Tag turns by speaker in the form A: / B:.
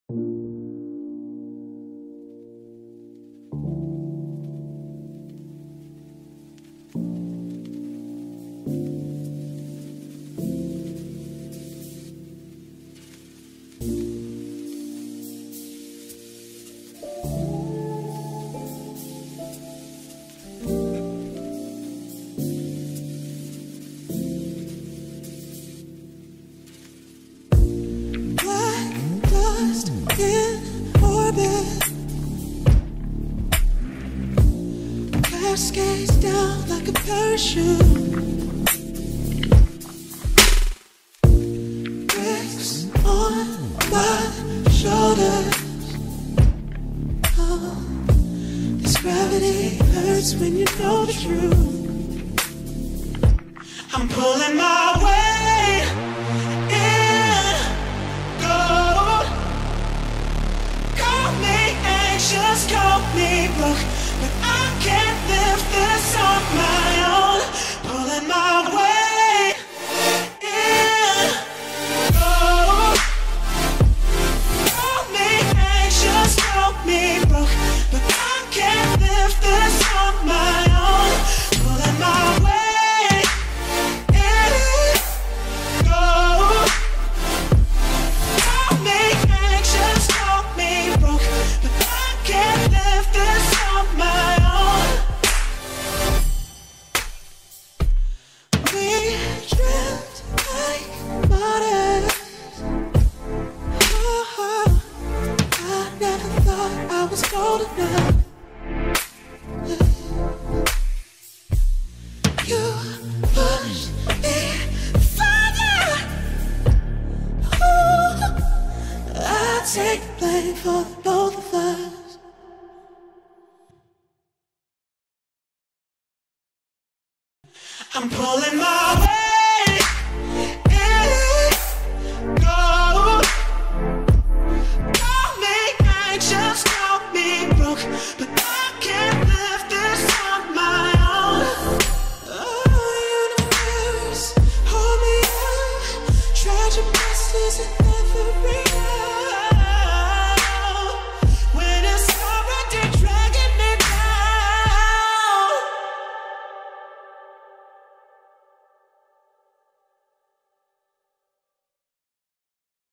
A: Cascades down like a parachute. Bricks on my shoulders. Oh, this gravity hurts when you know the truth. I'm pulling my way in. Go. Call me anxious, call me broke, but I can't live this on my own. Pulling my way in. Oh, call me anxious, call me broke, but I can't live this on my own. Pulling my way in. Oh, call me anxious, call me broke, but I can't live this on my own. We drift like waters. Oh, I never thought I was cold enough. You pushed me further. Ooh, I take blame for the both of us.